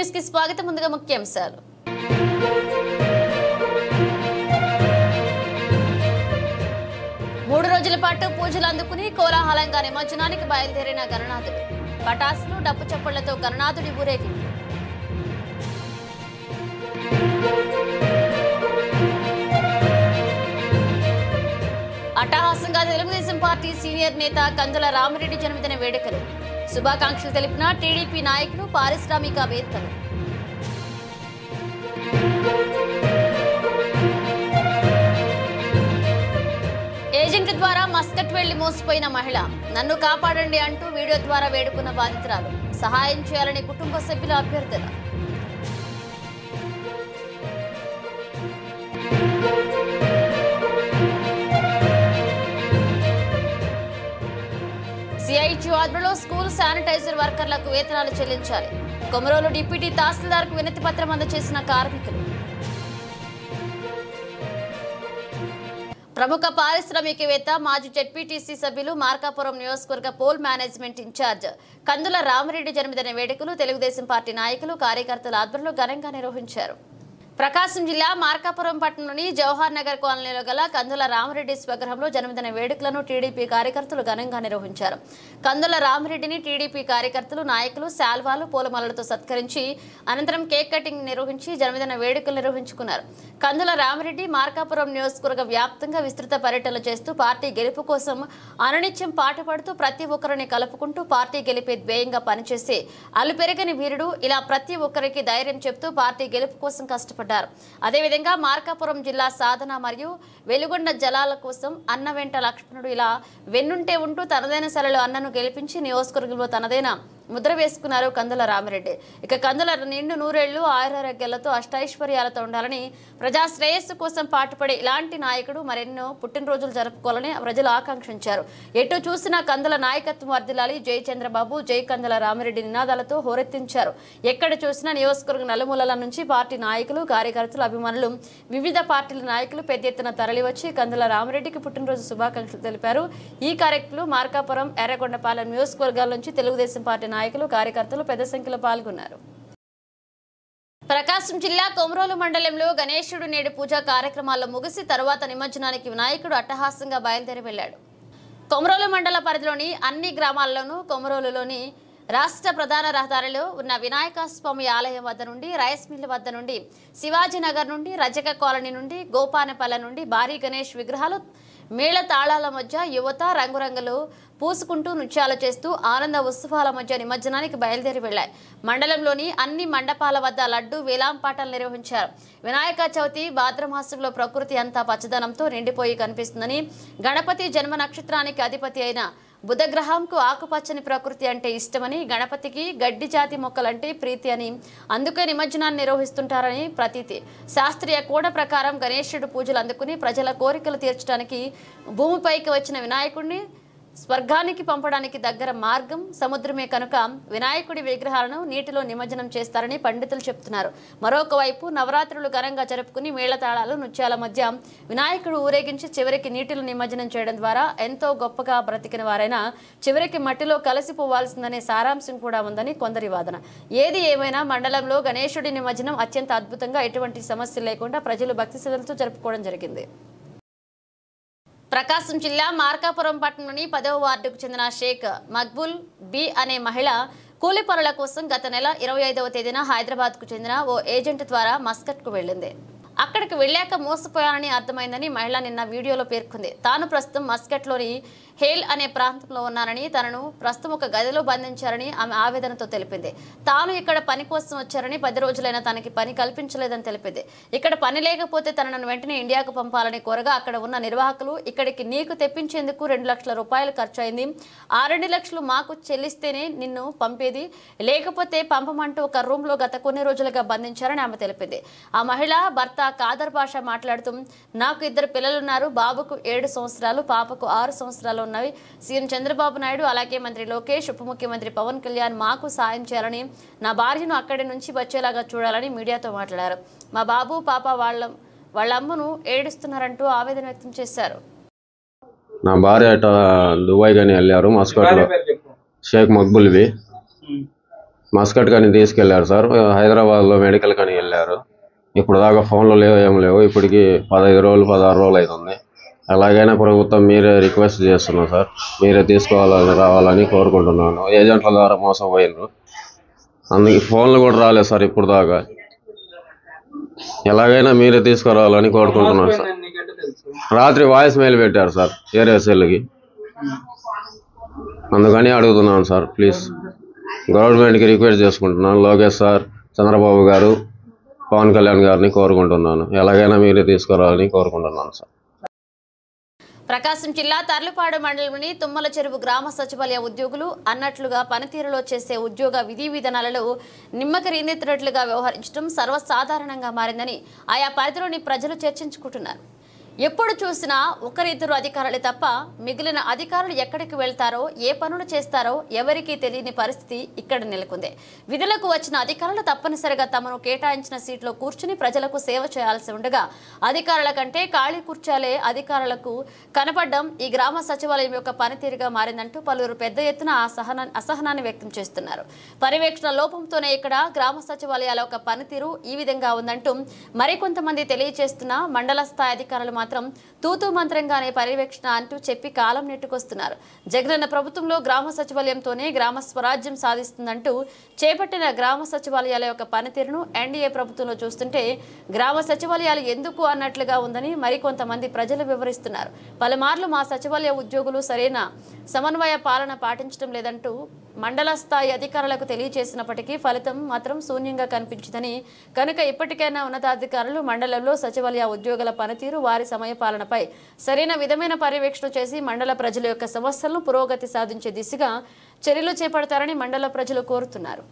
News కి స్వాగతం. ముందుగా ముఖ్యాంశాలు. మూడు రోజుల పాటు పూజలు అందుకుని కోలాహలంగా నిమజ్జనానికి బయలుదేరిన గణనాథుడు. పటాసులు డప్పు చప్పుళ్లతో గణనాథుడి ఊరేగింపు. అట్టహాసంగా తెలుగుదేశం పార్టీ సీనియర్ నేత కందుల రామిరెడ్డి జన్మదిన వేడుకలు. శుభాకాంక్షలు తెలిపిన టీడీపీ నాయకులు, పారిశ్రామికవేత్తలు. ఏజెంట్ ద్వారా మస్కట్ వెళ్లి మోసపోయిన మహిళ. నన్ను కాపాడండి అంటూ వీడియో ద్వారా వేడుకున్న బాధితురాలు. సహాయం చేయాలని కుటుంబ సభ్యుల అభ్యర్థన. సిఐటియు ఆధ్వర్యంలో స్కూల్ శానిటైజర్ వర్కర్లకు వేతనాలు చెల్లించాలి. కొమరోలు డిప్యూటీ తహసీల్దార్కు వినతి పత్రం అందజేసిన కార్మికులు. ప్రముఖ పారిశ్రామికవేత్త, మాజీ జెడ్పీటీసీ సభ్యులు, మార్కాపురం నియోజకవర్గ poll management incharge Kandula Ramireddy జన్మదిన వేడుకలు తెలుగుదేశం పార్టీ నాయకులు, కార్యకర్తల ఆధ్వర్యంలో ఘనంగా నిర్వహించారు. ప్రకాశం జిల్లా మార్కాపురం పట్టణంలోని జవహర్ నగర్ కాలనీలో గల కందుల రామిరెడ్డి స్వగృహంలో జన్మదిన వేడుకలను టీడీపీ కార్యకర్తలు ఘనంగా నిర్వహించారు. కందుల రామిరెడ్డిని టీడీపీ కార్యకర్తలు, నాయకులు శాల్వాలు, పూలమాలలతో సత్కరించి అనంతరం కేక్ కటింగ్ నిర్వహించి జన్మదిన వేడుకలు నిర్వహించుకున్నారు. కందుల రామిరెడ్డి మార్కాపురం నియోజకవర్గ వ్యాప్తంగా విస్తృత పర్యటనలు చేస్తూ పార్టీ గెలుపు కోసం అనునిత్యం పాటుపడుతూ ప్రతి ఒక్కరిని కలుపుకుంటూ పార్టీ గెలిపే ధ్యేయంగా పనిచేసే అలుపెరగని వీరుడు. ఇలా ప్రతి ఒక్కరికి ధైర్యం చెప్తూ పార్టీ గెలుపు కోసం కష్టపడ్డారు. అదేవిధంగా మార్కాపురం జిల్లా సాధన మరియు వెలుగొండ జలాల కోసం అన్న వెంట లక్ష్మణుడు ఇలా వెన్నుంటే ఉంటూ తనదైన శైలిలో అన్నను గెలిపించి నియోజకవర్గంలో తనదైన ముద్ర వేసుకున్నారు కందుల రామిరెడ్డి. ఇక కందుల నిండు నూరేళ్లు ఆయురారోగ్యాలతో అష్టైశ్వర్యాలతో ఉండాలని, ప్రజా శ్రేయస్సు కోసం పాటుపడే ఇలాంటి నాయకుడు మరెన్నో పుట్టినరోజులు జరుపుకోవాలని ప్రజలు ఆకాంక్షించారు. ఎటు చూసినా కందుల నాయకత్వం వర్ధిల్లాలి, జై చంద్రబాబు, జై కందుల రామిరెడ్డి నినాదాలతో హోరెత్తించారు. ఎక్కడ చూసినా నియోజకవర్గ నలుమూలల నుంచి పార్టీ నాయకులు, కార్యకర్తలు, అభిమానులు, వివిధ పార్టీల నాయకులు పెద్ద ఎత్తున తరలివచ్చి కందుల రామిరెడ్డికి పుట్టినరోజు శుభాకాంక్షలు తెలిపారు. ఈ కార్యక్రమంలో మార్కాపురం, ఎర్రగొండపాలెం నియోజకవర్గాల నుంచి తెలుగుదేశం పార్టీ నాయకులు, కార్యకర్తలు పెద్ద సంఖ్యలో పాల్గొన్నారు. ప్రకాశం జిల్లా కొమరోలు మండలంలో గణేశుడు నేడు పూజా కార్యక్రమాల్లో ముగిసి తరువాత నిమజ్జనానికి వినాయకుడు అట్టహాసంగా బయలుదేరి వెళ్లాడు. కొమరోలు మండల పరిధిలోని అన్ని గ్రామాల్లోనూ, కొమరోలులోని రాష్ట్ర ప్రధాన రహదారిలో ఉన్న వినాయక స్వామి ఆలయం వద్ద నుండి, రైస్ మిల్ వద్ద నుండి, శివాజీనగర్ నుండి, రజక కాలనీ నుండి, గోపానపల్లె నుండి భారీ గణేష్ విగ్రహాలు మేళ తాళాల మధ్య యువత రంగురంగులు పూసుకుంటూ నృత్యాలు చేస్తూ ఆనంద ఉత్సవాల మధ్య నిమజ్జనానికి బయలుదేరి వెళ్లాయి. మండలంలోని అన్ని మండపాల వద్ద లడ్డు వేలాంపాటలు నిర్వహించారు. వినాయక చవితి భాద్రమాసంలో ప్రకృతి అంతా పచ్చదనంతో నిండిపోయి కనిపిస్తుందని, గణపతి జన్మ నక్షత్రానికి అధిపతి అయిన బుధగ్రహంకు ఆకుపచ్చని ప్రకృతి అంటే ఇష్టమని, గణపతికి గడ్డి జాతి మొక్కలంటే ప్రీతి అని, అందుకే నిమజ్జనాన్ని నిర్వహిస్తుంటారని ప్రతీతి. శాస్త్రీయ కోణ ప్రకారం గణేశుడు పూజలు అందుకుని ప్రజల కోరికలు తీర్చడానికి భూమిపైకి వచ్చిన వినాయకుడిని స్వర్గానికి పంపడానికి దగ్గర మార్గం సముద్రమే కనుక వినాయకుడి విగ్రహాలను నీటిలో నిమజ్జనం చేస్తారని పండితులు చెప్తున్నారు. మరొక వైపు నవరాత్రులు ఘనంగా జరుపుకుని మేళతాళాలు, నృత్యాల మధ్య వినాయకుడు ఊరేగించి చివరికి నీటిలో నిమజ్జనం చేయడం ద్వారా ఎంతో గొప్పగా బ్రతికిన వారైనా చివరికి మట్టిలో కలిసిపోవాల్సిందనే సారాంశం కూడా ఉందని కొందరి వాదన. ఏది ఏమైనా మండలంలో గణేశుడి నిమజ్జనం అత్యంత అద్భుతంగా, ఎటువంటి సమస్యలు లేకుండా ప్రజలు భక్తి శ్రద్ధలతో జరుపుకోవడం జరిగింది. ప్రకాశం జిల్లా మార్కాపురం పట్టణంలోని 10వ వార్డుకు చెందిన షేక్ మక్బూల్ బి అనే మహిళ కూలి పనుల కోసం గత నెల 25వ తేదీన హైదరాబాద్కు చెందిన ఓ ఏజెంట్ ద్వారా మస్కట్కు వెళ్లింది. అక్కడికి వెళ్ళాక మోసపోయానని అర్థమైందని మహిళ నిన్న వీడియోలో పేర్కొంది. తాను ప్రస్తుతం మస్కట్లోని హేల్ అనే ప్రాంతంలో ఉన్నానని, తనను ప్రస్తుతం ఒక గదిలో బంధించారని ఆమె ఆవేదనతో తెలిపింది. తాను ఇక్కడ పని కోసం వచ్చారని, 10 రోజులైనా తనకి పని కల్పించలేదని తెలిపింది. ఇక్కడ పని లేకపోతే తనను వెంటనే ఇండియాకు పంపాలని కోరగా అక్కడ ఉన్న నిర్వాహకులు ఇక్కడికి నీకు తెప్పించేందుకు 2 లక్షల రూపాయలు ఖర్చయింది. ఆ 2 లక్షలు మాకు చెల్లిస్తేనే నిన్ను పంపేది, లేకపోతే పంపమంటూ ఒక రూమ్లో గత కొన్ని రోజులుగా బంధించారని ఆమె తెలిపింది. ఆ మహిళ భర్త కాదర్ భాష మాట్లాడుతూ, నాకు 2 పిల్లలున్నారు. బాబుకు 7 సంవత్సరాలు, పాపకు 6 సంవత్సరాలు ఉన్నవి. సీఎం చంద్రబాబు నాయుడు, అలాగే మంత్రి లోకేష్, ఉప ముఖ్యమంత్రి పవన్ కళ్యాణ్ మాకు సాయం చేయాలని, నా భార్యను అక్కడి నుంచి వచ్చేలాగా చూడాలని మీడియాతో మాట్లాడారు. మా బాబు, పాప వాళ్ళ అమ్మను ఏడుస్తున్నారంటూ ఆవేదన వ్యక్తం చేశారు. నా భార్య దుబాయ్ గాని వెళ్ళారు. మస్కట్లో షేక్ మక్బుల్వి మస్కట్ కానీ తీసుకెళ్లారు సార్. హైదరాబాద్లో మెడికల్ కానీ వెళ్ళారు. ఇప్పుడు దాకా ఫోన్లు లేవు, ఏం లేవు. ఇప్పటికి 15 రోజులు 16 రోజులు అవుతుంది. ఎలాగైనా ప్రభుత్వం మీరే రిక్వెస్ట్ చేస్తున్నాం సార్, మీరే రావాలని కోరుకుంటున్నాను. ఏజెంట్ల ద్వారా మోసం పోయినారు, అందుకే ఫోన్లు కూడా రాలేదు సార్ ఇప్పుడు దాకా. ఎలాగైనా మీరే తీసుకురావాలని కోరుకుంటున్నాను సార్. రాత్రి వాయిస్ మెయిల్ పెట్టారు సార్ ఏరియా సెల్కి, అందుకని అడుగుతున్నాను సార్. ప్లీజ్ గవర్నమెంట్కి రిక్వెస్ట్ చేసుకుంటున్నాను. లోకేష్ సార్, చంద్రబాబు గారు, పవన్ కళ్యాణ్ గారిని కోరుకుంటున్నాను. ఎలాగైనా మీరే తీసుకురావాలని కోరుకుంటున్నాను సార్. ప్రకాశం జిల్లా తర్లుపాడు మండలంలోని తుమ్మల చెరువు గ్రామ సచివాలయ ఉద్యోగులు అన్నట్లుగా పనితీరులో చేసే ఉద్యోగ విధి విధానాలలో నిమ్మకరీనెత్తినట్లుగా వ్యవహరించడం సర్వసాధారణంగా మారిందని ఆయా పరిధిలోని ప్రజలు చర్చించుకుంటున్నారు. ఎప్పుడు చూసినా ఒకరిద్దరు అధికారులే తప్ప మిగిలిన అధికారులు ఎక్కడికి వెళ్తారో, ఏ పనులు చేస్తారో ఎవరికీ తెలియని పరిస్థితి ఇక్కడ నెలకొంది. విధులకు వచ్చిన అధికారులు తప్పనిసరిగా తమను కేటాయించిన సీట్లో కూర్చుని ప్రజలకు సేవ చేయాల్సి ఉండగా అధికారుల కంటే ఖాళీ కూర్చాలే అధికారులకు కనపడడం ఈ గ్రామ సచివాలయం యొక్క పనితీరుగా మారిందంటూ పలువురు పెద్ద ఎత్తున అసహనాన్ని వ్యక్తం చేస్తున్నారు. పర్యవేక్షణ లోపంతోనే ఇక్కడ గ్రామ సచివాలయాల యొక్క పనితీరు ఈ విధంగా ఉందంటూ మరికొంతమంది తెలియజేస్తున్న మండల స్థాయి అధికారులు మాత్రం తూతూ మంత్రంగానే పర్యవేక్షణ అంటూ చెప్పి కాలం నెట్టుకొస్తున్నారు. జగనన్న ప్రభుత్వంలో గ్రామ సచివాలయంతోనే గ్రామ స్వరాజ్యం సాధిస్తుందంటూ చేపట్టిన గ్రామ సచివాలయాల యొక్క పనితీరును ఎన్డీఏ ప్రభుత్వంలో చూస్తుంటే గ్రామ సచివాలయాలు ఎందుకు అన్నట్లుగా ఉందని మరికొంతమంది ప్రజలు వివరిస్తున్నారు. పలుమార్లు మా సచివాలయ ఉద్యోగులు సరైన సమన్వయ పాలన పాటించడం లేదంటూ మండల స్థాయి అధికారులకు తెలియజేసినప్పటికీ ఫలితం మాత్రం శూన్యంగా కనిపించిందని, కనుక ఇప్పటికైనా ఉన్నతాధికారులు మండలంలో సచివాలయ ఉద్యోగుల పనితీరు, వారి సమయపాలనపై సరైన విధమైన పర్యవేక్షణ చేసి మండల ప్రజల యొక్క సమస్యలను పురోగతి సాధించే దిశగా చర్యలు చేపడతారని మండల ప్రజలు కోరుతున్నారు.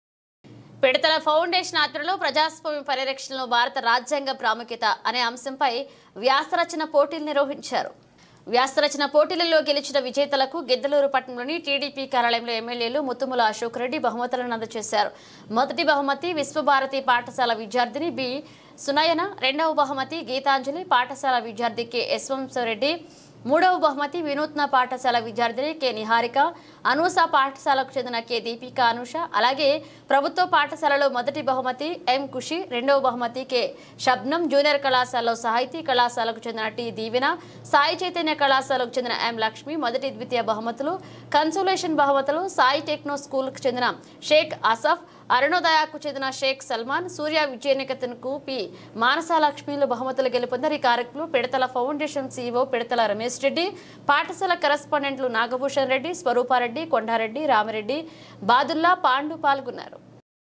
పిడతల ఫౌండేషన్ ఆధ్వర్యంలో ప్రజాస్వామ్య పరిరక్షణలో భారత రాజ్యాంగ ప్రాముఖ్యత అనే అంశంపై వ్యాసరచన పోటీలు నిర్వహించారు. వ్యాసరచన పోటీలలో గెలిచిన విజేతలకు గిద్దలూరు పట్టణంలోని టీడీపీ కార్యాలయంలో ఎమ్మెల్యేలు ముత్తుముల అశోక్ రెడ్డి బహుమతులను అందజేశారు. మొదటి బహుమతి విశ్వభారతి పాఠశాల విద్యార్థిని బి సునయన, రెండవ బహుమతి గీతాంజలి పాఠశాల విద్యార్థి కె యశ్వంతరెడ్డి, మూడవ బహుమతి వినూత్న పాఠశాల విద్యార్థిని కె నిహారిక, అనూస పాఠశాలకు చెందిన కె దీపిక అనూష, అలాగే ప్రభుత్వ పాఠశాలలో మొదటి బహుమతి ఎం ఖుషి, రెండవ బహుమతి కె షబ్నం, జూనియర్ కళాశాలలో సాహితీ కళాశాలకు చెందిన టి దీవెన, సాయి చైతన్య కళాశాలకు చెందిన ఎం లక్ష్మి, మొదటి ద్వితీయ బహుమతులు కన్సోలేషన్ బహుమతులు సాయి టెక్నో స్కూల్కు చెందిన షేక్ అసఫ్, అరుణోదయకు చెందిన షేక్ సల్మాన్, సూర్య విజయనికేతన్కు పి మానసాలక్ష్మిలు బహుమతులు గెలుపొందారు. ఈ కార్యక్రమంలో పిడతల ఫౌండేషన్ సీఈఓ పిడతల రమేష్ రెడ్డి, పాఠశాల కరెస్పాండెంట్లు నాగభూషణ్ రెడ్డి, స్వరూపారెడ్డి, కొండారెడ్డి, రామిరెడ్డి, బాదుల్లా, పాండు పాల్గొన్నారు.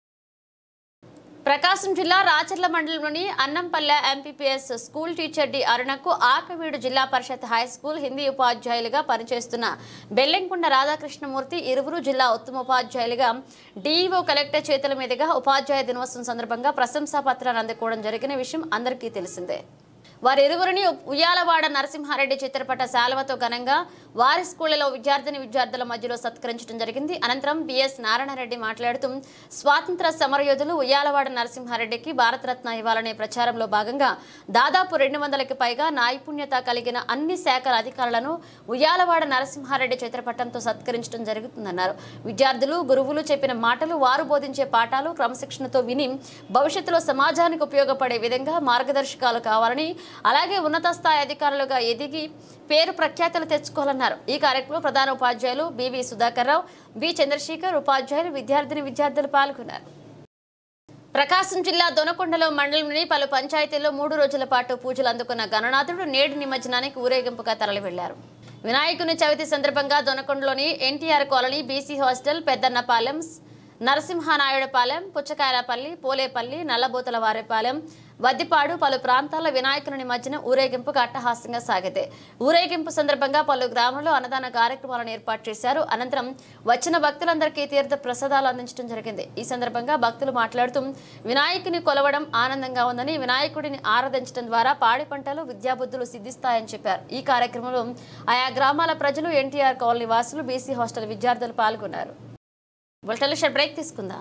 ప్రకాశం జిల్లా రాచర్ల మండలంలోని Annampalle MPPS school teacher D అరుణకు ఆకవీడు జిల్లా పరిషత్ హైస్కూల్ హిందీ ఉపాధ్యాయులుగా పనిచేస్తున్న బెల్లంకొండ రాధాకృష్ణమూర్తి ఇరువురు జిల్లా ఉత్తమ ఉపాధ్యాయులుగా డీఈఓ కలెక్టర్ చేతుల మీదుగా ఉపాధ్యాయ దినోత్సవం సందర్భంగా ప్రశంసా పత్రాన్ని అందుకోవడం జరిగిన విషయం అందరికీ తెలిసిందే. వారిరువురిని ఉయ్యాలవాడ నరసింహారెడ్డి చిత్రపట శాలువతో ఘనంగా వారి స్కూళ్లలో విద్యార్థుల మధ్యలో సత్కరించడం జరిగింది. అనంతరం బిఎస్ నారాయణరెడ్డి మాట్లాడుతూ స్వాతంత్ర సమరయోధులు ఉయ్యాలవాడ నరసింహారెడ్డికి భారతరత్న ఇవ్వాలనే ప్రచారంలో భాగంగా దాదాపు 200కి పైగా నైపుణ్యత కలిగిన అన్ని శాఖల అధికారులను ఉయ్యాలవాడ నరసింహారెడ్డి చిత్రపటంతో సత్కరించడం జరుగుతుందన్నారు. విద్యార్థులు గురువులు చెప్పిన మాటలు, వారు బోధించే పాఠాలు క్రమశిక్షణతో విని భవిష్యత్తులో సమాజానికి ఉపయోగపడే విధంగా మార్గదర్శకాలు కావాలని, అలాగే ఉన్నత స్థాయి అధికారులుగా ఎదిగి పేరు ప్రఖ్యాతులు తెచ్చుకోవాలన్నారు. ఈ కార్యక్రమంలో ప్రధాన ఉపాధ్యాయులు బివి సుధాకర్ రావు, బి చంద్రశేఖర్, ఉపాధ్యాయులు, విద్యార్థులు పాల్గొన్నారు. ప్రకాశం జిల్లా దొనకొండలో మండలంలోని పలు పంచాయతీల్లో 3 రోజుల పాటు పూజలు అందుకున్న గణనాథుడు నేడు నిమజ్జనానికి ఊరేగింపుగా తరలి వెళ్లారు. వినాయకుని చవితి సందర్భంగా దొనకొండలోని NTR colony, BC hostel, Peddannapalem, Narasimhanaidupalem, Puchakayalapalli, Polepalli, Nallabothalavaripalem, Vaddipadu పలు ప్రాంతాల్లో వినాయకుని నిమజ్జనం ఊరేగింపుగా అట్టహాసంగా సాగితే ఊరేగింపు సందర్భంగా పలు గ్రామాల్లో అన్నదాన కార్యక్రమాలను ఏర్పాటు చేశారు. అనంతరం వచ్చిన భక్తులందరికీ తీర్థ ప్రసాదాలు అందించడం జరిగింది. ఈ సందర్భంగా భక్తులు మాట్లాడుతూ వినాయకుని కొలవడం ఆనందంగా ఉందని, వినాయకుడిని ఆరాధించడం ద్వారా పాడి పంటలు, విద్యాబుద్ధులు సిద్ధిస్తాయని చెప్పారు. ఈ కార్యక్రమంలో ఆయా గ్రామాల ప్రజలు, ఎన్టీఆర్ కాలనీ వాసులు, బీసీ హాస్టల్ విద్యార్థులు పాల్గొన్నారు. బ్రేక్ తీసుకుందాం.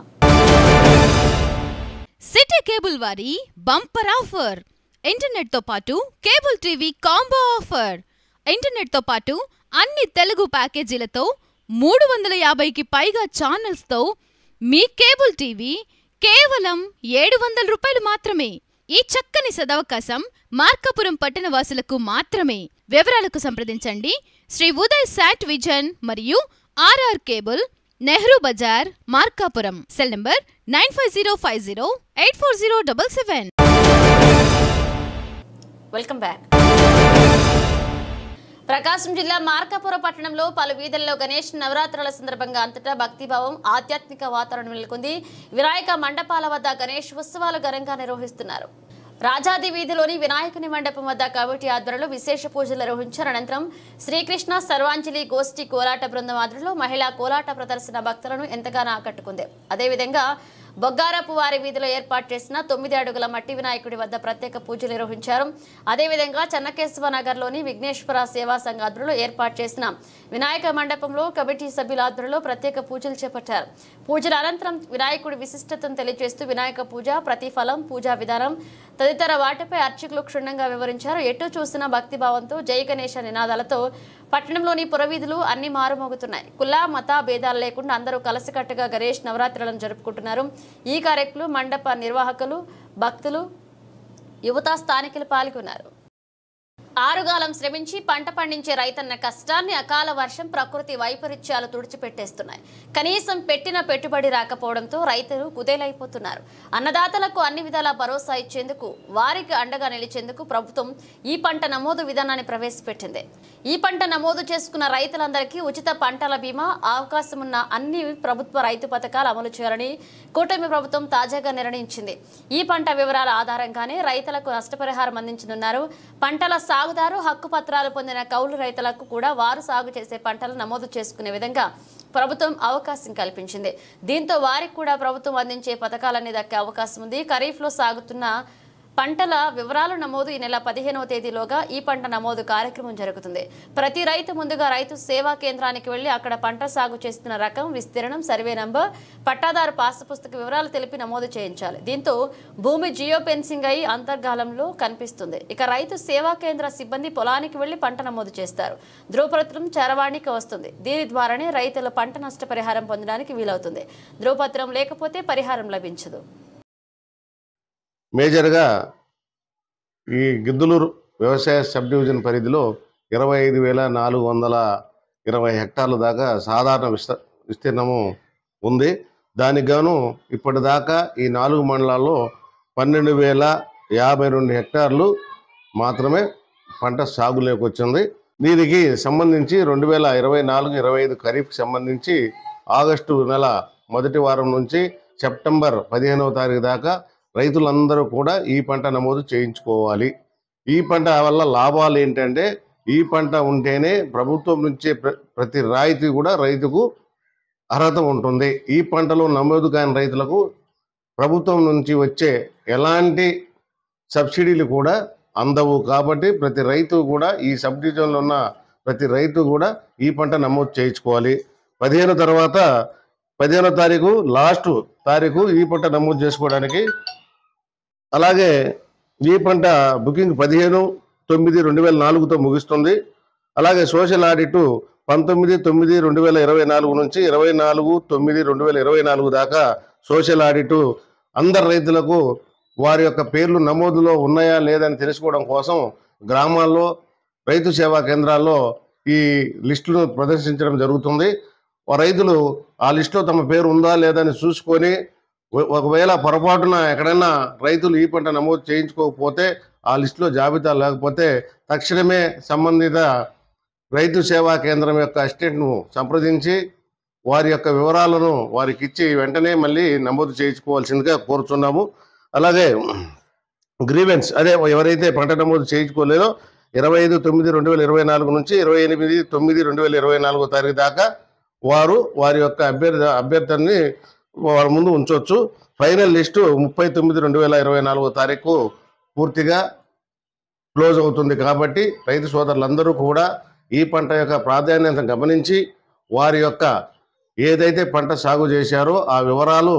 సిటీ కేబుల్ వారి బంపర్ ఆఫర్, ఇంటర్నెట్ తో పాటు cable TV combo offer. Internet తో పాటు అన్ని తెలుగు ప్యాకేజీలతో 350కి పైగా ఛానల్స్ తో మీ కేబుల్ టీవీ కేవలం 700 రూపాయలు మాత్రమే. ఈ చక్కని సదవకాశం మార్కాపురం పట్టణ వాసులకు మాత్రమే. వివరాలకు సంప్రదించండి శ్రీ ఉదయ్ శాట్ విజన్ మరియు R R cable, Nehru Bazar, Markapuram. Cell number 9505084077. Welcome back. Prakasam జిల్లా మార్కాపురం పట్టణంలో పలు వీధుల్లో గణేష్ నవరాత్రుల సందర్భంగా అంతటా భక్తిభావం, ఆధ్యాత్మిక వాతావరణం నెలకొంది. వినాయక మండపాల వద్ద గణేష్ ఉత్సవాలు ఘనంగా నిర్వహిస్తున్నారు. రాజాది వీధిలోని వినాయకుని మండపం వద్ద కమిటీ ఆధ్వర్యంలో విశేష పూజలు నిర్వహించారు. అనంతరం శ్రీకృష్ణ సర్వాంజలి గోష్ఠి కోలాట బృందం ఆధ్వర్యంలో మహిళా కోలాట ప్రదర్శన భక్తులను ఎంతగానో ఆకట్టుకుంది. అదేవిధంగా బొగ్గారపు వారి వీధిలో ఏర్పాటు చేసిన 9 అడుగుల మట్టి వినాయకుడి వద్ద ప్రత్యేక పూజలు నిర్వహించారు. అదేవిధంగా చెన్నకేశవ నగర్లోని విఘ్నేశ్వర సేవా సంఘ ఆధ్వర్యంలో ఏర్పాటు చేసిన వినాయక మండపంలో కమిటీ సభ్యుల ఆధ్వర్యంలో ప్రత్యేక పూజలు చేపట్టారు. పూజల అనంతరం వినాయకుడి విశిష్టతను తెలియజేస్తూ వినాయక పూజ, ప్రతిఫలం, పూజా విధానం తదితర వాటిపై అర్చకులు క్షుణ్ణంగా వివరించారు. ఎటు చూసిన భక్తిభావంతో జై గణేశ నినాదాలతో పట్టణంలోని పురవీధులు అన్ని మారుమోగుతున్నాయి. కుల మత భేదాలు లేకుండా అందరూ కలిసికట్టుగా గణేష్ నవరాత్రులను జరుపుకుంటున్నారు. ఈ కార్యక్రమంలో మండప నిర్వాహకులు, భక్తులు, యువత, స్థానికులు పాల్గొన్నారు. ఆరుగాలం శ్రమించి పంట పండించే రైతన్న కష్టాన్ని అకాల వర్షం, ప్రకృతి వైపరీత్యాలు తుడిచిపెట్టేస్తున్నాయి. కనీసం పెట్టిన పెట్టుబడి రాకపోవడంతో రైతులు కుదేలైపోతున్నారు. అన్నదాతలకు అన్ని విధాల భరోసా ఇచ్చేందుకు, వారికి అండగా నిలిచేందుకు ప్రభుత్వం ఈ పంట నమోదు విధానాన్ని ప్రవేశపెట్టింది. ఈ పంట నమోదు చేసుకున్న రైతులందరికీ ఉచిత పంటల బీమా, అవకాశం ఉన్న అన్ని ప్రభుత్వ రైతు పథకాలు అమలు చేయాలని కూటమి ప్రభుత్వం తాజాగా నిర్ణయించింది. ఈ పంట వివరాల ఆధారంగానే రైతులకు నష్టపరిహారం అందించనున్నారు. పంటల సాగుదారు హక్కు పత్రాలు పొందిన కౌలు రైతులకు కూడా వారు సాగు చేసే పంటలు నమోదు చేసుకునే విధంగా ప్రభుత్వం అవకాశం కల్పించింది. దీంతో వారికి కూడా ప్రభుత్వం అందించే పథకాలన్నీ దక్కే అవకాశం ఉంది. ఖరీఫ్లో సాగుతున్న పంటల వివరాల నమోదు ఈ నెల 15వ తేదీలోగా ఈ పంట నమోదు కార్యక్రమం జరుగుతుంది. ప్రతి రైతు ముందుగా రైతు సేవా కేంద్రానికి వెళ్లి అక్కడ పంట సాగు చేస్తున్న రకం, విస్తీర్ణం, సర్వే నంబర్, పట్టాదారు పాస్ పుస్తక వివరాలు తెలిపి నమోదు చేయించాలి. దీంతో భూమి జియో ఫెన్సింగ్ అయి అంతర్గాలంలో కనిపిస్తుంది. ఇక రైతు సేవా కేంద్ర సిబ్బంది పొలానికి వెళ్లి పంట నమోదు చేస్తారు. ధృవపత్రం చరవాణికి వస్తుంది. దీని ద్వారానే రైతులు పంట నష్టపరిహారం పొందడానికి వీలవుతుంది. ధృవపత్రం లేకపోతే పరిహారం లభించదు. మేజర్గా ఈ గిద్దలూరు వ్యవసాయ సబ్ డివిజన్ పరిధిలో 25,420 హెక్టార్ల దాకా సాధారణ విస్తీర్ణము ఉంది. దానికి గాను ఇప్పటిదాకా ఈ 4 మండలాల్లో 12,052 హెక్టార్లు మాత్రమే పంట సాగులోకి వచ్చింది. దీనికి సంబంధించి 2024-25 ఖరీఫ్కి సంబంధించి ఆగస్టు నెల మొదటి వారం నుంచి సెప్టెంబర్ 15వ తారీఖు దాకా రైతులందరూ కూడా ఈ పంట నమోదు చేయించుకోవాలి. ఈ పంట వల్ల లాభాలు ఏంటంటే, ఈ పంట ఉంటేనే ప్రభుత్వం నుంచి ప్రతి రాయితీ కూడా రైతుకు అర్హత ఉంటుంది. ఈ పంటలో నమోదు కాని రైతులకు ప్రభుత్వం నుంచి వచ్చే ఎలాంటి సబ్సిడీలు కూడా అందవు. కాబట్టి ప్రతి రైతు కూడా, ఈ సబ్ డివిజన్లో ఉన్న ప్రతి రైతు కూడా ఈ పంట నమోదు చేయించుకోవాలి. 15 తర్వాత 15వ తారీఖు లాస్ట్ తారీఖు ఈ పంట నమోదు చేసుకోవడానికి. అలాగే ఈ పంట బుకింగ్ 15/9/2004తో ముగుస్తుంది. అలాగే సోషల్ ఆడిట్ 19/9/2024 నుంచి 24/9/2024 దాకా సోషల్ ఆడిట్ అందరు రైతులకు వారి యొక్క పేర్లు నమోదులో ఉన్నాయా లేదని తెలుసుకోవడం కోసం గ్రామాల్లో, రైతు సేవా కేంద్రాల్లో ఈ లిస్టును ప్రదర్శించడం జరుగుతుంది. రైతులు ఆ లిస్టులో తమ పేరు ఉందా లేదని చూసుకొని, ఒకవేళ పొరపాటున ఎక్కడైనా రైతులు ఈ పంట నమోదు చేయించుకోకపోతే, ఆ లిస్టులో జాబితా లేకపోతే తక్షణమే సంబంధిత రైతు సేవా కేంద్రం యొక్క అసిస్టెంట్ను సంప్రదించి వారి యొక్క వివరాలను వారికి ఇచ్చి వెంటనే మళ్ళీ నమోదు చేయించుకోవాల్సిందిగా కోరుతున్నాము. అలాగే గ్రీవెన్స్, అదే ఎవరైతే పంట నమోదు చేయించుకోలేదో 25/9/2024 నుంచి 28/9/2024 తారీఖు దాకా వారు వారి యొక్క అభ్యర్థిని వారి ముందు ఉంచవచ్చు. ఫైనల్ లిస్టు 30/9/2024 తారీఖు పూర్తిగా క్లోజ్ అవుతుంది. కాబట్టి రైతు సోదరులందరూ కూడా ఈ పంట యొక్క ప్రాధాన్యత గమనించి వారి యొక్క ఏదైతే పంట సాగు చేశారో ఆ వివరాలు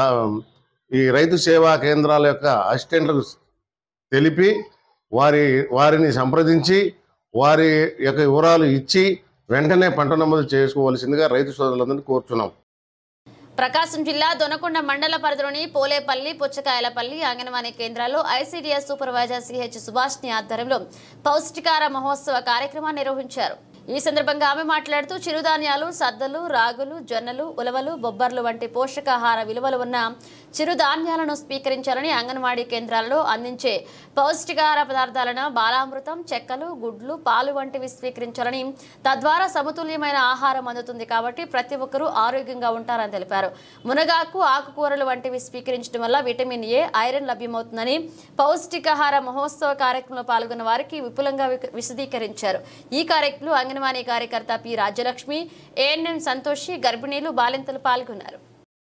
ఈ రైతు సేవా కేంద్రాల యొక్క అసిస్టెంట్లకు తెలిపి వారిని సంప్రదించి వారి యొక్క వివరాలు ఇచ్చి వెంటనే పంట నమోదు చేసుకోవాల్సిందిగా రైతు సోదరులందరినీ కోరుతున్నాం. ప్రకాశం జిల్లా దొనకొండ మండల పరిధిలోని పోలేపల్లి, పుచ్చకాయలపల్లి అంగన్వాడీ కేంద్రాల్లో ఐసీడీఎస్ సూపర్వైజర్ సిహెచ్ సుభాష్ని ఆధ్వర్యంలో పౌష్టికాహార మహోత్సవ కార్యక్రమాన్ని నిర్వహించారు. ఈ సందర్భంగా ఆమె మాట్లాడుతూ చిరుధాన్యాలు, సద్దలు, రాగులు, జొన్నలు, ఉలవలు, బొబ్బర్లు వంటి పోషకాహార విలువలు ఉన్న చిరుధాన్యాలను స్వీకరించాలని, అంగన్వాడీ కేంద్రాలలో అందించే పౌష్టికాహార పదార్థాలను బాలామృతం, చెక్కలు, గుడ్లు, పాలు వంటివి స్వీకరించాలని, తద్వారా సమతుల్యమైన ఆహారం అందుతుంది కాబట్టి ప్రతి ఒక్కరూ ఆరోగ్యంగా ఉంటారని తెలిపారు. మునగాకు, ఆకుకూరలు వంటివి స్వీకరించడం వల్ల విటమిన్ ఏ, ఐరన్ లభ్యమవుతుందని పౌష్టికాహార మహోత్సవ కార్యక్రమంలో పాల్గొన్న వారికి విపులంగా విశదీకరించారు. ఈ కార్యక్రమంలో అంగన్వాడీ కార్యకర్త పి రాజ్యలక్ష్మి, ఏఎన్ఎం సంతోషి, గర్భిణీలు, బాలింతలు పాల్గొన్నారు.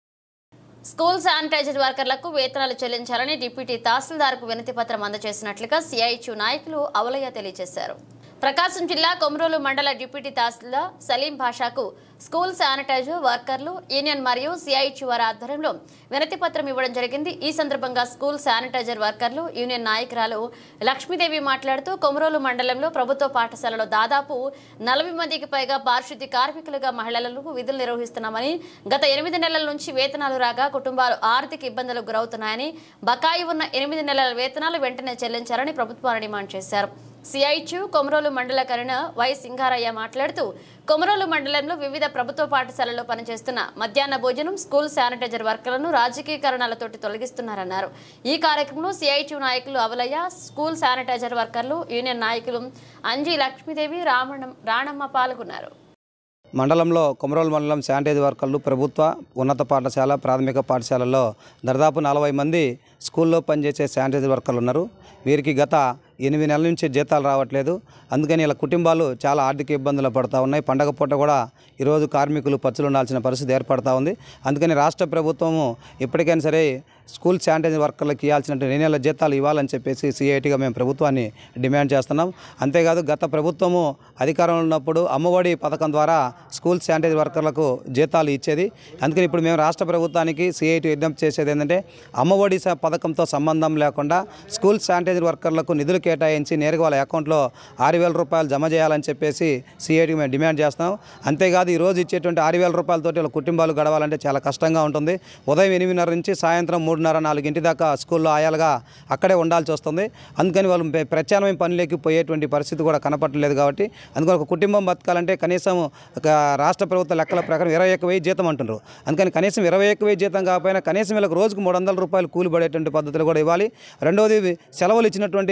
స్కూల్ శానిటైజర్ వర్కర్లకు వేతనాలు చెల్లించాలని డిప్యూటీ తహసీల్దార్కు వినతి పత్రం అందజేసినట్లుగా సిఐటియు నాయకులు అవలయ్య తెలియజేశారు. ప్రకాశం జిల్లా కొమరోలు మండల డిప్యూటీ తహసీల్దార్ సలీం భాషాకు స్కూల్ శానిటైజర్ వర్కర్లు యూనియన్ మరియు సిఐటియు వారి ఆధ్వర్యంలో వినతి పత్రం ఇవ్వడం జరిగింది. ఈ సందర్భంగా స్కూల్ శానిటైజర్ వర్కర్లు యూనియన్ నాయకురాలు లక్ష్మీదేవి మాట్లాడుతూ కొమరోలు మండలంలో ప్రభుత్వ పాఠశాలలో దాదాపు 40 మందికి పైగా పారిశుద్ధ్య కార్మికులుగా మహిళలకు విధులు నిర్వహిస్తున్నామని, గత 8 నెలల నుంచి వేతనాలు రాగా కుటుంబాలు ఆర్థిక ఇబ్బందులకు గురవుతున్నాయని, బకాయి ఉన్న 8 నెలల వేతనాలు వెంటనే చెల్లించాలని ప్రభుత్వాన్ని డిమాండ్ చేశారు. సిఐటియు కొమరోలు మండల కరణ వై సింగారయ్య మాట్లాడుతూ కొమరోలు మండలంలో వివిధ ప్రభుత్వ పాఠశాలల్లో పనిచేస్తున్న మధ్యాహ్న భోజనం, స్కూల్ శానిటైజర్ వర్కర్లను రాజకీయ కారణాలతోటి తొలగిస్తున్నారన్నారు. ఈ కార్యక్రమంలో సిఐటియు నాయకులు అవలయ్య, స్కూల్ శానిటైజర్ వర్కర్లు యూనియన్ నాయకులు అంజీ, లక్ష్మీదేవి, రాణమ్మ పాల్గొన్నారు. మండలంలో కొమరోలు మండలం శానిటైజర్ వర్కర్లు ప్రభుత్వ ఉన్నత పాఠశాల, ప్రాథమిక పాఠశాలల్లో దాదాపు 40 మంది స్కూల్లో పనిచేసే శానిటైజర్ వర్కర్లు ఉన్నారు. వీరికి గత 8 నెలల నుంచి జీతాలు రావట్లేదు. అందుకని ఇలా కుటుంబాలు చాలా ఆర్థిక ఇబ్బందులు పడుతూ ఉన్నాయి. పండగ పూట కూడా ఈరోజు కార్మికులు పచ్చులు ఉండాల్సిన పరిస్థితి ఏర్పడుతూ ఉంది. అందుకని రాష్ట్ర ప్రభుత్వము ఎప్పటికైనా సరే స్కూల్ శానిటైజర్ వర్కర్లకు ఇవ్వాల్సిన 2 నెలల జీతాలు ఇవ్వాలని చెప్పేసి సిఐటిగా మేము ప్రభుత్వాన్ని డిమాండ్ చేస్తున్నాం. అంతేకాదు గత ప్రభుత్వము అధికారంలో ఉన్నప్పుడు అమ్మఒడి పథకం ద్వారా స్కూల్ శానిటైజర్ వర్కర్లకు జీతాలు ఇచ్చేది. అందుకని ఇప్పుడు మేము రాష్ట్ర ప్రభుత్వానికి సిఐటి విజ్ఞప్తి చేసేది ఏంటంటే అమ్మఒడి పథకంతో సంబంధం లేకుండా స్కూల్ శానిటైజర్ వర్కర్లకు నిధులు కేటాయించి నేరుగా వాళ్ళ అకౌంట్లో 6,000 రూపాయలు జమ చేయాలని చెప్పేసి సిఐటికి మేము డిమాండ్ చేస్తున్నాం. అంతేకాదు ఈరోజు ఇచ్చేటువంటి 6,000 రూపాయలతోటి వాళ్ళ కుటుంబాలు గడవాలంటే చాలా కష్టంగా ఉంటుంది. ఉదయం 8:30 నుంచి సాయంత్రం 3:30-4 దాకా స్కూల్లో ఆయాలుగా అక్కడే ఉండాల్సి వస్తుంది. అందుకని వాళ్ళు ప్రత్యామ్నాయ పనులకి పోయేటువంటి పరిస్థితి కూడా కనపడలేదు. కాబట్టి అందుకని ఒక కుటుంబం బతకాలంటే కనీసం రాష్ట్ర ప్రభుత్వ లెక్కల ప్రకారం 21,000 జీతం అంటున్నారు. అందుకని కనీసం 21,000 జీతం కాకపోయినా కనీసం వీళ్ళకి రోజుకు 300 రూపాయలు కూలి పడేటువంటి పద్ధతులు కూడా ఇవ్వాలి. రెండవది సెలవులు ఇచ్చినటువంటి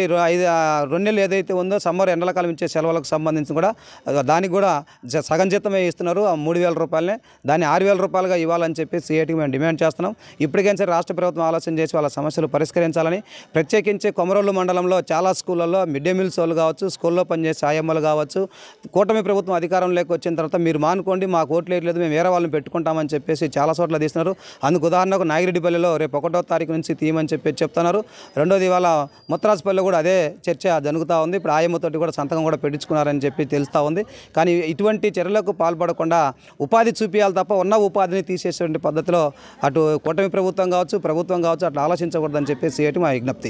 2 నెలలు ఏదైతే ఉందో సమ్మర్ ఎండలకాలం ఇచ్చే సెలవులకు సంబంధించి కూడా దానికి కూడా సగం జీతమే ఇస్తున్నారు. 3,000 రూపాయలనే దాన్ని 6,000 రూపాయలుగా ఇవ్వాలని చెప్పి సిఐటికి మేము డిమాండ్ చేస్తున్నాం. ఇప్పటికైనా సరే రాష్ట్ర ప్రభుత్వం ఆలోచన చేసి వాళ్ళ సమస్యలు పరిష్కరించాలని, ప్రత్యేకించి కొమరోలు మండలంలో చాలా స్కూళ్ళల్లో మిడ్ డే మీల్స్ వాళ్ళు కావచ్చు, స్కూల్లో పనిచేసే ఆయమ్మలు కావచ్చు, కూటమి ప్రభుత్వం అధికారంలోకి వచ్చిన తర్వాత మీరు మానుకోండి, మాకు ఓట్లు వేయట్లేదు, మేము వేరే వాళ్ళని పెట్టుకుంటామని చెప్పేసి చాలా చోట్ల తీస్తున్నారు. అందుకు ఉదాహరణకు నాగిరెడ్డిపల్లిలో రేపు 1వ తారీఖు నుంచి తీయమని చెప్పి చెప్తున్నారు. రెండోది ఇవాళ ముత్తరాజపల్లిలో కూడా అదే చర్చ జరుగుతూ ఉంది. ఇప్పుడు ఆయమ్మతోటి కూడా సంతకం కూడా పెట్టించుకున్నారని చెప్పి తెలుస్తూ ఉంది. కానీ ఇటువంటి చర్యలకు పాల్పడకుండా ఉపాధి చూపించాలి తప్ప ఉన్న ఉపాధిని తీసేటువంటి పద్ధతిలో అటు కూటమి ప్రభుత్వం కావచ్చు, ప్రభుత్వం కావచ్చు అట్లా ఆలోచించకూడదని చెప్పేసి సిఐటి మా విజ్ఞప్తి.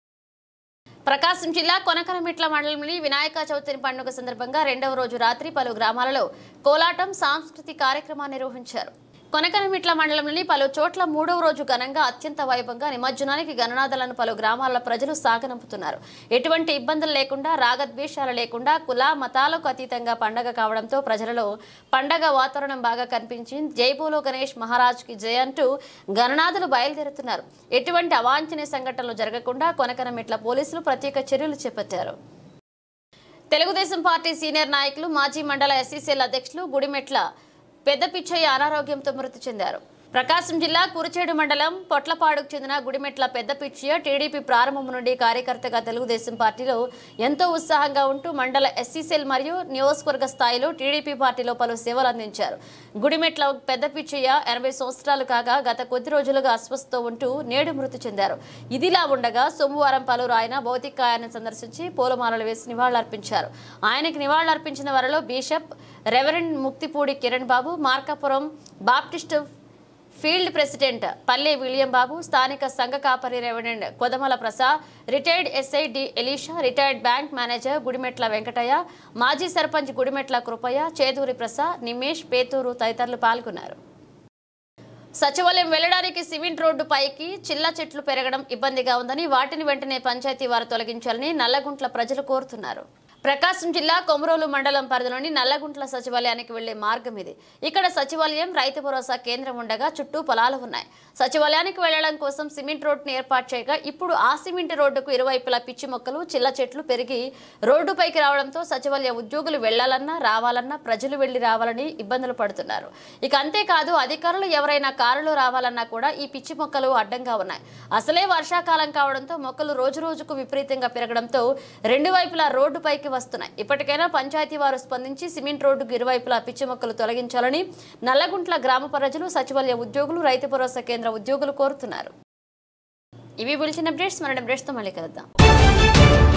ప్రకాశం జిల్లా కొనకనమిట్ల మండలంలోని వినాయక చవితి పండుగ సందర్భంగా 2వ రోజు రాత్రి పలు గ్రామాలలో కోలాటం, సాంస్కృతిక కార్యక్రమాన్ని నిర్వహించారు. కొనకనమిట్ల మండలంలోని పలు చోట్ల 3వ రోజు ఘనంగా అత్యంత వైభవంగా నిమజ్జనానికి గణనాథాలను పలు గ్రామాల ప్రజలు సాగనంపుతున్నారు. ఎటువంటి ఇబ్బందులు లేకుండా, రాగద్వేషాలు లేకుండా, కుల మతాలకు అతీతంగా పండగ కావడంతో ప్రజలలో పండగ వాతావరణం బాగా కనిపించింది. జై బోలో గణేష్ మహారాజ్కి జై అంటూ గణనాథులు బయలుదేరుతున్నారు. ఎటువంటి అవాంఛనీయ సంఘటనలు జరగకుండా కొనకనమిట్ల పోలీసులు ప్రత్యేక చర్యలు చేపట్టారు. తెలుగుదేశం పార్టీ సీనియర్ నాయకులు, మాజీ మండల ఎస్సీసీఎల్ అధ్యక్షులు గుడిమెట్ల పెద్ద పిచ్చయ్య అనారోగ్యంతో మృతి చెందారు. ప్రకాశం జిల్లా కురిచేడు మండలం పొట్లపాడుకు చెందిన గుడిమెట్ల పెద్ద పిచ్చయ్య టీడీపీ ప్రారంభం నుండి కార్యకర్తగా తెలుగుదేశం పార్టీలో ఎంతో ఉత్సాహంగా ఉంటూ మండల ఎస్సీసీఎల్ మరియు నియోజకవర్గ స్థాయిలో టీడీపీ పార్టీలో పలు సేవలు అందించారు. గుడిమెట్ల పెద్ద పిచ్చయ్య 80 సంవత్సరాలు కాగా గత కొద్ది రోజులుగా అస్వస్థతో ఉంటూ నేడు మృతి చెందారు. ఇదిలా ఉండగా సోమవారం పలువురు ఆయన భౌతికాయాన్ని సందర్శించి పూలమాలలు వేసి నివాళులర్పించారు. ఆయనకి నివాళులర్పించిన వారిలో bishop reverend Mukthipudi Kiran Babu, Markapuram Baptist field president Palle William Babu, స్థానిక సంఘ కాపరి reverend Kodamala Prasad, retired SI D Elisha, retired bank manager Gudimetla Venkataiah, మాజీ సర్పంచ్ గుడిమెట్ల కృపయ్య, చేదూరి ప్రసాద్, నిమేష్, పేతూరు తదితరులు పాల్గొన్నారు. సచివాలయం వెళ్లడానికి సిమెంట్ రోడ్డు పైకి చిల్ల చెట్లు పెరగడం ఇబ్బందిగా ఉందని వాటిని వెంటనే పంచాయతీ వారు తొలగించాలని నల్లగుంట్ల ప్రజలు కోరుతున్నారు. ప్రకాశం జిల్లా కొమరోలు మండలం పరిధిలోని నల్లగుంట్ల సచివాలయానికి వెళ్లే మార్గం ఇది. ఇక్కడ సచివాలయం, రైతు భరోసా కేంద్రం ఉండగా చుట్టూ పొలాలు ఉన్నాయి. సచివాలయానికి వెళ్లడం కోసం సిమెంట్ రోడ్డును ఏర్పాటు చేయగా ఇప్పుడు ఆ సిమెంట్ రోడ్డుకు ఇరువైపులా పిచ్చి మొక్కలు, చిల్ల చెట్లు పెరిగి రోడ్డుపైకి రావడంతో సచివాలయ ఉద్యోగులు వెళ్లాలన్నా రావాలన్నా ప్రజలు వెళ్లి రావాలని ఇబ్బందులు పడుతున్నారు. ఇక అంతేకాదు అధికారులు ఎవరైనా కారులో రావాలన్నా కూడా ఈ పిచ్చి మొక్కలు అడ్డంగా ఉన్నాయి. అసలే వర్షాకాలం కావడంతో మొక్కలు రోజు రోజుకు విపరీతంగా పెరగడంతో రెండు వైపులా రోడ్డుపైకి వస్తున్నాయి. ఇప్పటికైనా పంచాయతీ వారు స్పందించి సిమెంట్ రోడ్డుకు ఇరువైపులా పిచ్చి మొక్కలు తొలగించాలని నల్లగుంట్ల గ్రామ ప్రజలు, సచివాలయ ఉద్యోగులు, రైతు భరోసా కేంద్ర ఉద్యోగులు కోరుతున్నారు. ఇవి బులెటిన్ అప్డేట్స్. మరణ అప్డేట్స్ తో మళ్ళీ కలుద్దాం.